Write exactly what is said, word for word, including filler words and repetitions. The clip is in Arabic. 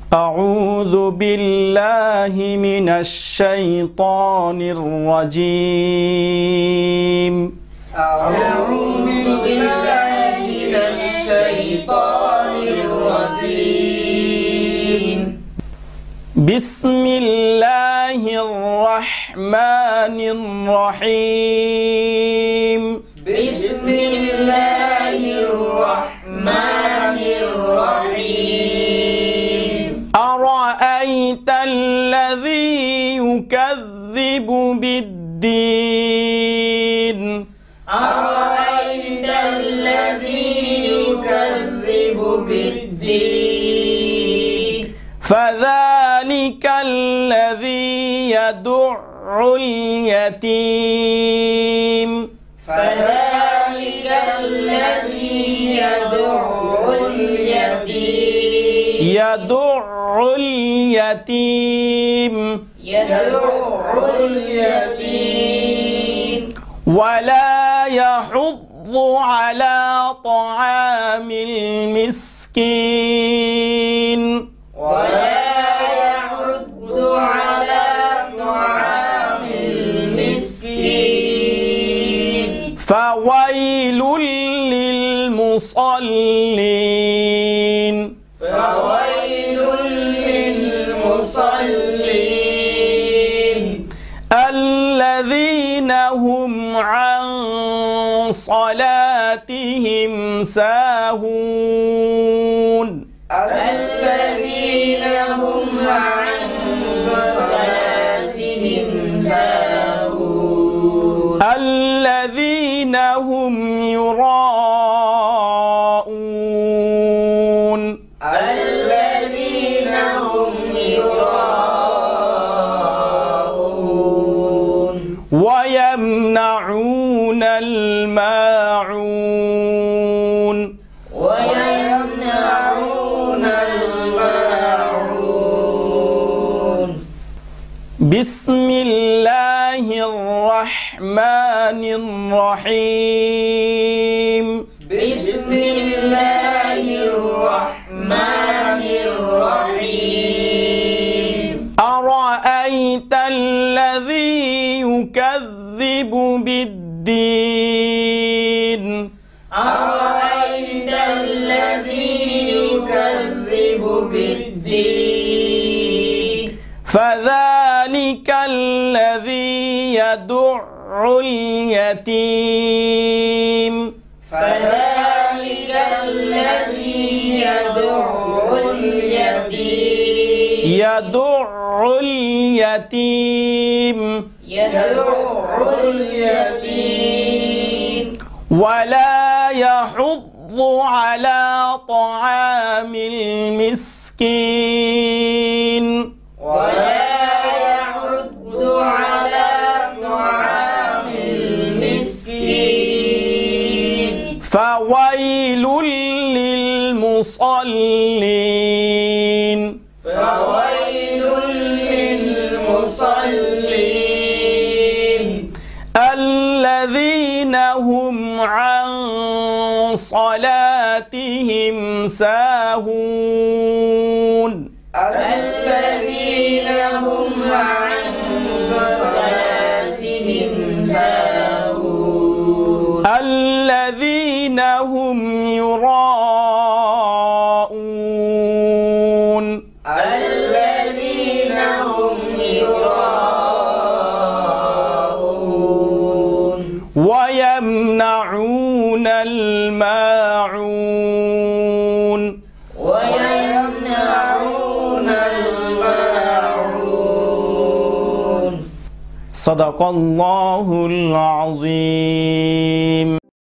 أعوذ بالله من الشيطان الرجيم أعوذ بالله من الشيطان الرجيم بسم الله الرحمن الرحيم بسم الله الرحمن الرحيم أرأيت الذي يكذب بالدين أرأيت الذي يكذب بالدين فذلك الذي يدع اليتيم فذلك الذي يدع اليتيم يدع اليتيم يدع اليتيم ولا يحض على طعام المسكين ولا يحض على طعام المسكين فويل للمصلين فويل للمصلين الذين هم عن صلاتهم ساهون الذين هم عن صلاتهم ساهون الذين هم يراءون الذين هم يراءون ويمنعون الماعون ويمنعون الماعون بسم الله الرحمن الرحيم بسم الله الرحمن الرحيم أرأيت الذي يكذب بالدين أرأيت الذي يكذب بالدين فذلك الذي يدع اليتيم فذلك الذي يدع اليتيم يدع اليتيم يدع اليتيم ولا يحض على طعام المسكين ولا يحض على طعام المسكين فويل للمصلين فويل للمصلين الذين هم عن صلاتهم ساهون الذين هم عن صلاتهم ساهون الذين هم يراءون الذين هم يراءون ويمنعون الماعون ويمنعون الماعون صدق الله العظيم.